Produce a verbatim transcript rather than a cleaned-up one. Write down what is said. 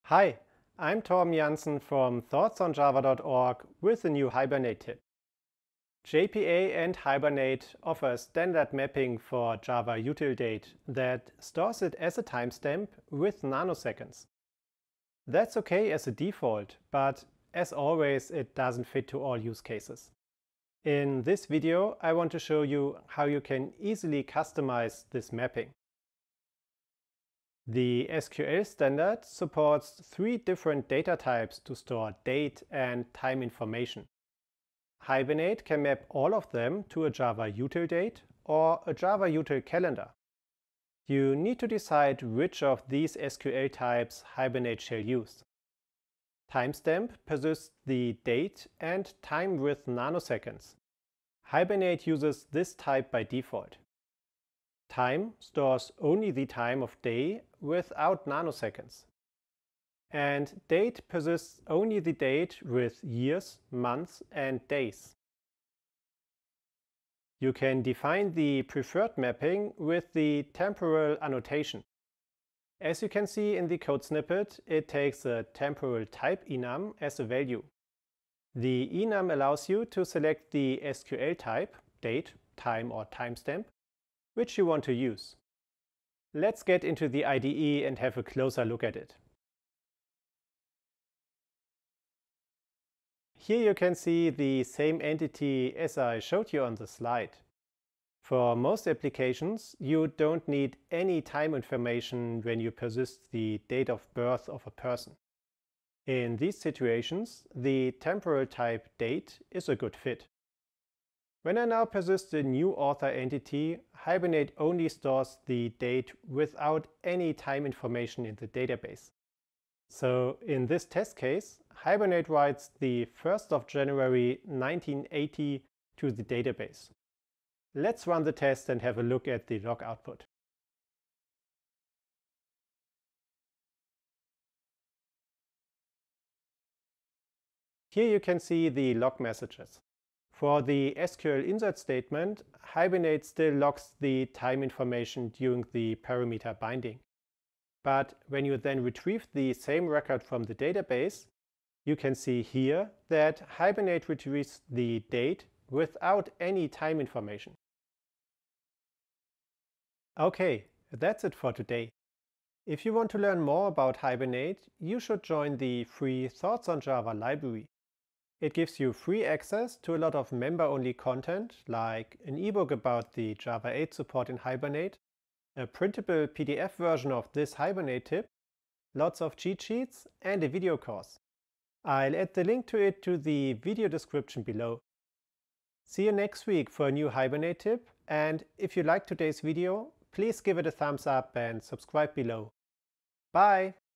Hi, I'm Torben Janssen from thoughts on java dot org with a new Hibernate tip. J P A and Hibernate offer standard mapping for java.util.Date that stores it as a timestamp with nanoseconds. That's okay as a default, but as always, it doesn't fit to all use cases. In this video, I want to show you how you can easily customize this mapping. The S Q L standard supports three different data types to store date and time information. Hibernate can map all of them to a java.util.Date or a java.util calendar. You need to decide which of these S Q L types Hibernate shall use. Timestamp persists the date and time with nanoseconds. Hibernate uses this type by default. Time stores only the time of day without nanoseconds. And date persists only the date with years, months, and days. You can define the preferred mapping with the temporal annotation. As you can see in the code snippet, it takes a temporal type enum as a value. The enum allows you to select the S Q L type, date, time, or timestamp, which you want to use. Let's get into the I D E and have a closer look at it. Here you can see the same entity as I showed you on the slide. For most applications, you don't need any time information when you persist the date of birth of a person. In these situations, the temporal type date is a good fit. When I now persist the new author entity, Hibernate only stores the date without any time information in the database. So in this test case, Hibernate writes the first of January nineteen eighty to the database. Let's run the test and have a look at the log output. Here you can see the log messages. For the S Q L insert statement, Hibernate still logs the time information during the parameter binding. But when you then retrieve the same record from the database, you can see here that Hibernate retrieves the date without any time information. Okay, that's it for today. If you want to learn more about Hibernate, you should join the free Thoughts on Java library. It gives you free access to a lot of member-only content, like an ebook about the Java eight support in Hibernate, a printable P D F version of this Hibernate tip, lots of cheat sheets, and a video course. I'll add the link to it to the video description below. See you next week for a new Hibernate tip, and if you liked today's video, please give it a thumbs up and subscribe below. Bye!